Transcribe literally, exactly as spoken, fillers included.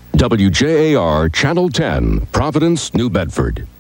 W J A R Channel ten, Providence, New Bedford.